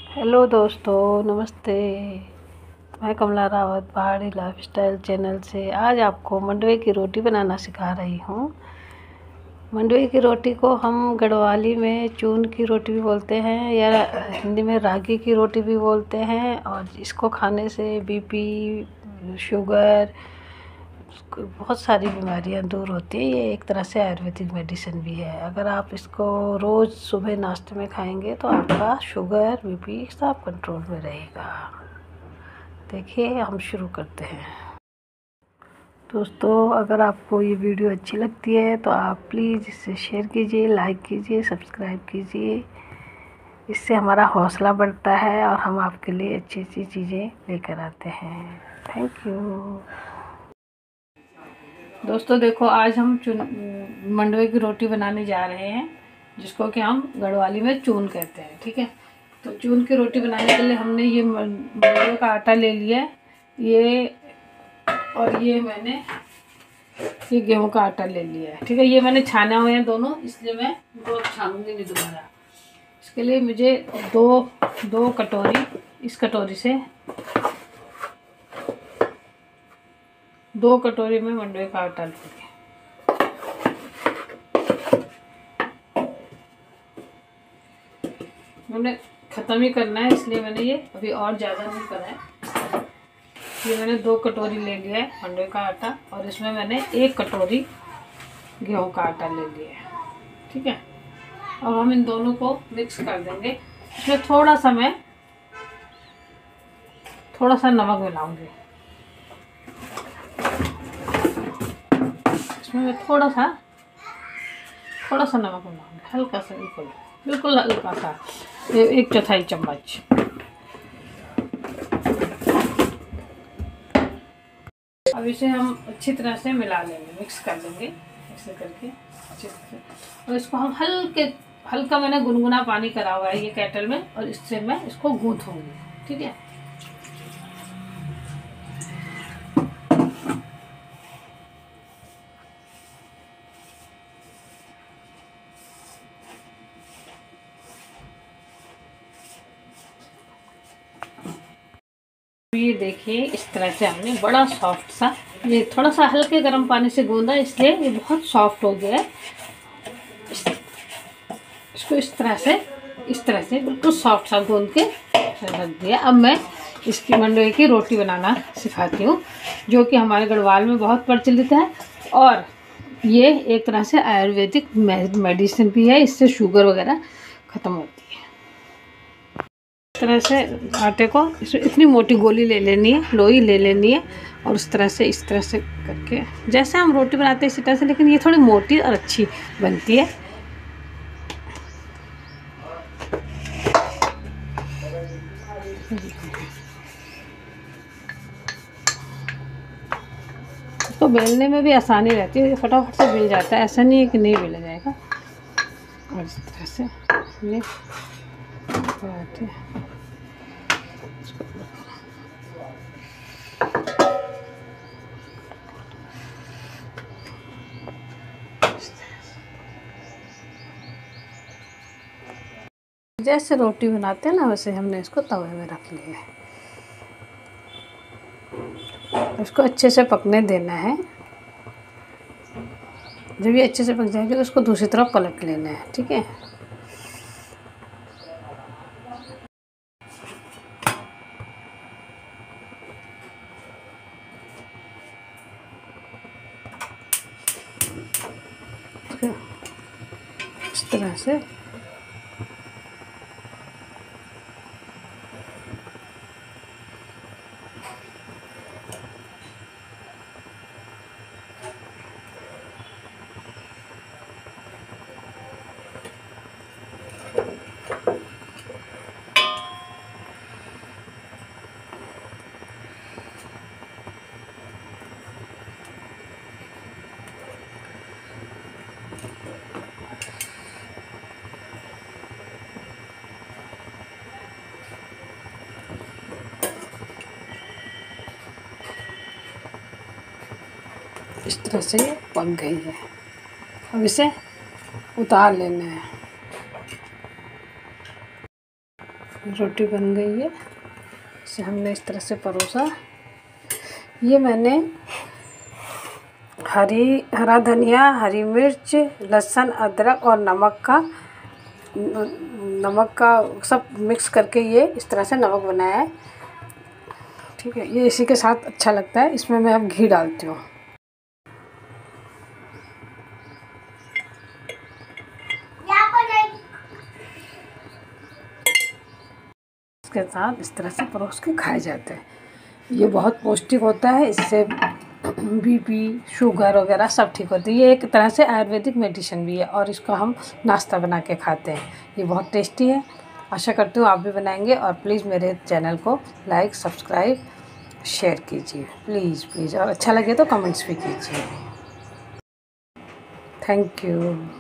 Hello दोस्तों, नमस्ते। मैं कमला रावत पहाड़ी लाइफस्टाइल चैनल से आज आपको मंडवे की रोटी बनाना सिखा रही हूँ। मंडवे की रोटी को हम गढ़वाली में चून की रोटी भी बोलते हैं या हिंदी में रागी की रोटी भी बोलते हैं। और इसको खाने से बीपी, शुगर, बहुत सारी बीमारियां दूर होती है। ये एक तरह से आयुर्वेदिक मेडिसिन भी है। अगर आप इसको रोज़ सुबह नाश्ते में खाएंगे तो आपका शुगर, बीपी सब कंट्रोल में रहेगा। देखिए, हम शुरू करते हैं। दोस्तों, अगर आपको ये वीडियो अच्छी लगती है तो आप प्लीज़ इसे शेयर कीजिए, लाइक कीजिए, सब्सक्राइब कीजिए। इससे हमारा हौसला बढ़ता है और हम आपके लिए अच्छी अच्छी चीज़ें लेकर आते हैं। Thank you. दोस्तों देखो, आज हम मंडवे की रोटी बनाने जा रहे हैं, जिसको कि हम गढ़वाली में चून कहते हैं। ठीक है, तो चून की रोटी बनाने के लिए हमने ये मंडवे का आटा ले लिया है, ये और ये मैंने ये गेहूं का आटा ले लिया है। ठीक है, ये मैंने छाना हुए हैं दोनों, इसलिए मैं इनको छानूंगी नहीं दोबारा। इसके लिए मुझे दो कटोरी, इस कटोरी से 2 कटोरी में मंडवे का आटा लूँगी। मैंने ख़त्म ही करना है, इसलिए मैंने ये अभी और ज़्यादा नहीं करा है। ये मैंने 2 कटोरी ले लिया है मंडवे का आटा, और इसमें मैंने 1 कटोरी गेहूं का आटा ले लिया है। ठीक है, अब हम इन दोनों को मिक्स कर देंगे। इसमें थोड़ा सा नमक मिलाऊंगी। इसमें मैं थोड़ा सा नमक मिलाऊंगी, हल्का सा, बिल्कुल हल्का सा, 1/4 चम्मच। अब इसे हम अच्छी तरह से मिला लेंगे, मिक्स कर देंगे ऐसे करके अच्छी तरह से। और इसको हम हल्का मैंने गुनगुना पानी करा हुआ है ये केटल में, और इससे मैं इसको गूंथूंगी। ठीक है, ये देखिए, इस तरह से हमने बड़ा सॉफ्ट सा, ये थोड़ा सा हल्के गर्म पानी से गूंदा, इसलिए ये बहुत सॉफ्ट हो गया है। इसको इस तरह से बिल्कुल सॉफ्ट सा गूंद के रख दिया। अब मैं इसकी मंडवे की रोटी बनाना सिखाती हूँ, जो कि हमारे गढ़वाल में बहुत प्रचलित है, और ये एक तरह से आयुर्वेदिक मेडिसिन भी है। इससे शुगर वगैरह ख़त्म होती है। इस तरह से आटे को इतनी मोटी गोली ले लेनी है, लोई ले लेनी है, और इस तरह से करके जैसे हम रोटी बनाते हैं इसी तरह से, लेकिन ये थोड़ी मोटी और अच्छी बनती है। इसको बेलने में भी आसानी रहती है, फटाफट से बेल जाता है, ऐसा नहीं है कि नहीं बेला जाएगा। और इस तरह से ये जैसे रोटी बनाते हैं ना, वैसे हमने इसको तवे में रख लिया है। इसको अच्छे से पकने देना है। जब ये अच्छे से पक जाएगी तो उसको दूसरी तरफ पलट लेना है। ठीक है, इस तरह से इस तरह से ये पक गई है। अब इसे उतार लेना है। रोटी बन गई है। इसे हमने इस तरह से परोसा। ये मैंने हरा धनिया, हरी मिर्च, लहसुन, अदरक और नमक का सब मिक्स करके ये इस तरह से नमक बनाया है। ठीक है, ये इसी के साथ अच्छा लगता है। इसमें मैं अब घी डालती हूँ। इसके साथ इस तरह से परोस के खाए जाते हैं। ये बहुत पौष्टिक होता है। इससे बीपी, शुगर वगैरह सब ठीक होती है। ये एक तरह से आयुर्वेदिक मेडिसिन भी है और इसको हम नाश्ता बना के खाते हैं। ये बहुत टेस्टी है। आशा करती हूँ आप भी बनाएंगे। और प्लीज़ मेरे चैनल को लाइक, सब्सक्राइब, शेयर कीजिए प्लीज़ प्लीज़। और अच्छा लगे तो कमेंट्स भी कीजिए। Thank you.